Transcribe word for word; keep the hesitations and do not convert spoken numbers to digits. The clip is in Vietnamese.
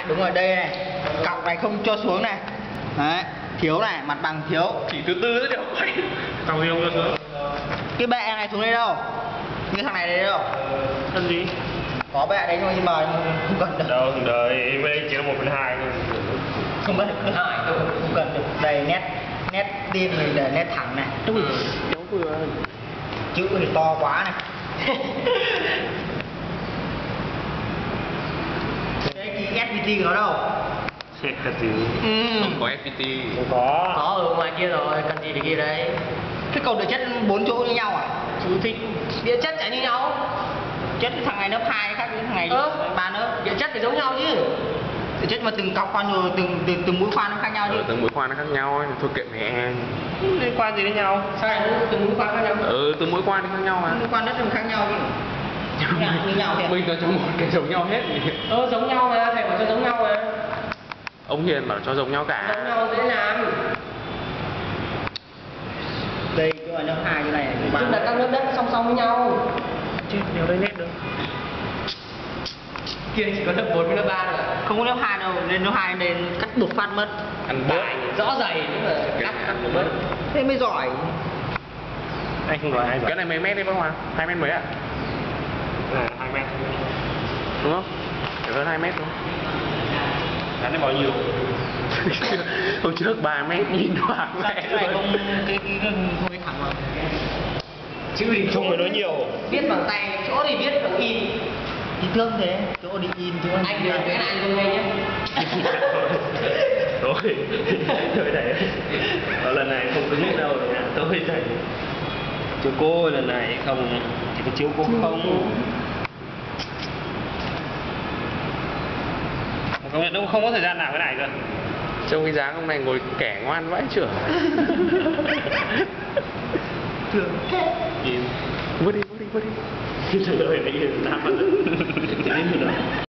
đúng rồi, đây này, cọc này không cho xuống này, đấy, thiếu này, mặt bằng thiếu. Chỉ từ từ đấy quay. Cọc gì không cho xuống? Cái bệ này xuống đây đâu? Như thằng này đây đâu? Cần gì? Có bệ đấy nhưng mà không cần được. Đâu, đời đây chỉ là một phần hai thôi. Không cần được thứ hai đâu, không cần được. Đây nét nét tin này để nét thẳng này. Đúng rồi. Kéo vừa. Chữ thì to quá này. Cái ký ép pê tê của nó đâu? Cần gì? Ừ. Không có ép pê tê. Không có. Có ở ngoài kia rồi, cần gì để kia đấy. Cái cầu địa chất bốn chỗ như nhau à? Chú thích địa chất chả như nhau. Chất thằng này lớp hai khác với thằng này Ơ, ba lớp. địa chất phải giống nhau chứ. Địa chất mà từng cọc khoan rồi từng từng từng mũi khoan nó khác nhau chứ. Ừ, từng mũi khoan nó khác nhau ấy, thôi kệ mẹ. Liên quan gì đến nhau? Sao lại từng mũi khoan khác nhau? Ừ, từng mũi khoan thì khác nhau mà. Mũi khoan đất nó khác nhau chứ. Như, như nhau thế. Mình cho trong một cái giống nhau hết. Ờ giống nhau mà, thầy bảo cho giống nhau mà. Ông Hiền bảo cho giống nhau cả. Giống nhau dễ làm. Đây cái lớp hai như này này. Chung là các lớp đất song song với nhau. Chứ nhiều đây nét được. Kia chỉ có lớp bốn với lớp ba rồi. Không có lớp hai đâu, lên lớp hai nên cắt một phát mất. Ăn bài rõ rày nhưng mà cắt cắt một mất. Thế mới giỏi. Anh không nói ai Cái này mấy mét đấy bác Hòa? hai mét mấy ạ? Là hai mét. Đúng không? Phải hơn hai mét đúng không? Gắn đến bao nhiêu? Hôm trước ba mét nhìn hoảng Sao mẹ cái này luôn. không cái cái cái không cái thẳng vào. Chữ thì Không phải nói nhiều. viết bằng tay, chỗ thì viết bằng in. Ý thương thế, chỗ đi in chỗ Anh điều cái này anh không nghe nhé. Thôi, thôi thầy. Ở lần này không cứng đâu rồi nha. Tôi thầy. Chiếu cô lần này không, chỉ có chiếu cô không. Công nhận đâu không có thời gian làm cái này cơ. Trông cái dáng ông này ngồi kẻ ngoan vãi chưởng. thường thế. Im. Vứt đi, vứt đi, vứt đi. Trời ơi, đấy là nam mà. Thế nên rồi.